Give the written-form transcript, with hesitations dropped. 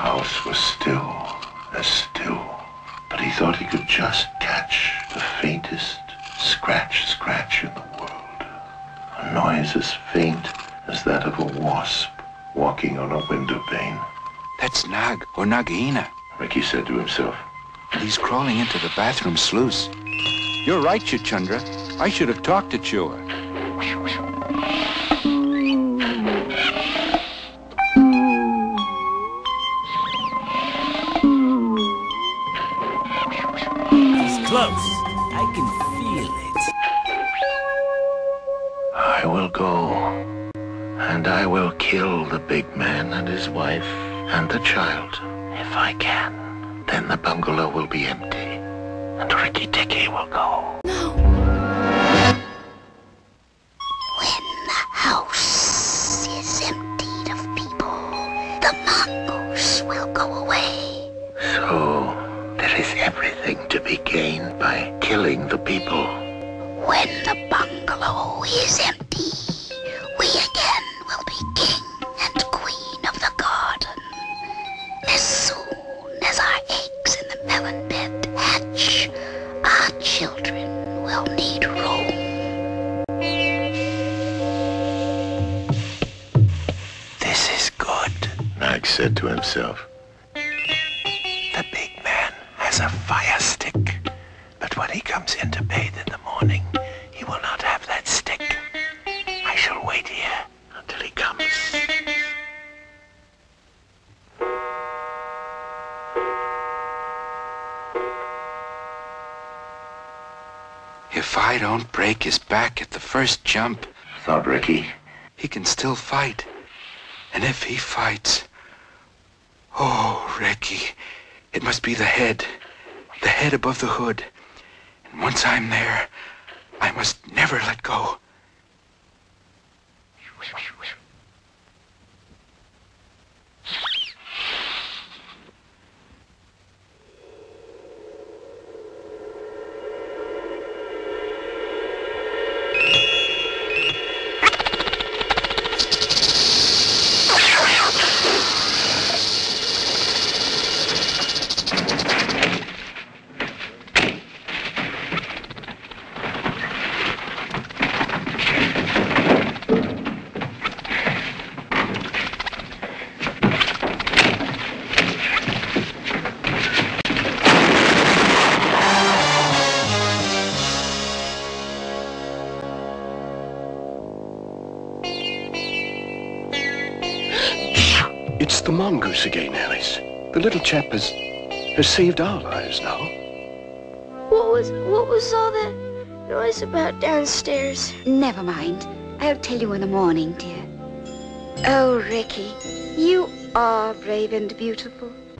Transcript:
house was still as still, but he thought he could just catch the faintest scratch in the world. A noise as faint as that of a wasp walking on a window pane. That's Nag, or Nagaina. Rikki said to himself. He's crawling into the bathroom sluice. You're right, Chuchundra. I should have talked to Chua. He's close. I can feel it. I will go, and I will kill the big man and his wife and the child. If I can, then the bungalow will be empty, and Rikki-Tikki will go. No. When the house is emptied of people, the mongoose will go away. So, there is everything to be gained by killing the people. When the bungalow is empty, we again will be king and queen of the garden. As soon as our eggs in the melon bed hatch, our children will need room. This is good, Nag said to himself. The big man has a fire stick, but when he comes in to bathe in the morning, he will not have that stick. I shall wait here until he comes. If I don't break his back at the first jump, Thought Rikki. he can still fight. And if he fights... Oh, Rikki, it must be the head above the hood. And once I'm there, I must never let go. It's the mongoose again, Alice. The little chap has saved our lives now. What was all that noise about downstairs? Never mind. I'll tell you in the morning, dear. Oh, Rikki, you are brave and beautiful.